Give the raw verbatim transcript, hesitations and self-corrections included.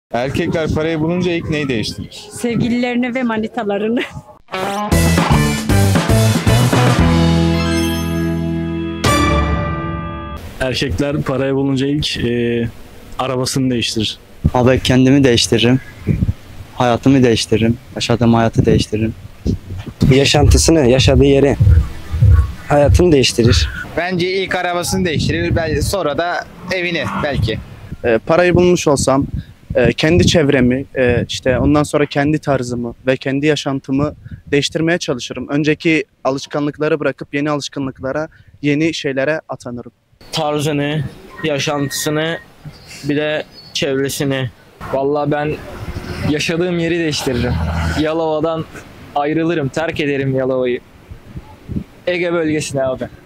Erkekler parayı bulunca ilk neyi değiştirir? Sevgililerini ve manitalarını. Erkekler parayı bulunca ilk e, arabasını değiştirir. Abi kendimi değiştiririm. Hayatımı değiştiririm. Yaşadığım hayatı değiştiririm. Yaşantısını, yaşadığı yeri, hayatını değiştirir. Bence ilk arabasını değiştirir, belki sonra da evini belki. E, parayı bulmuş olsam e, kendi çevremi, e, işte ondan sonra kendi tarzımı ve kendi yaşantımı değiştirmeye çalışırım. Önceki alışkanlıkları bırakıp yeni alışkanlıklara, yeni şeylere atanırım. Tarzını, yaşantısını, bir de çevresini. Vallahi ben yaşadığım yeri değiştiririm. Yalova'dan ayrılırım, terk ederim Yalova'yı. Ege bölgesine abi.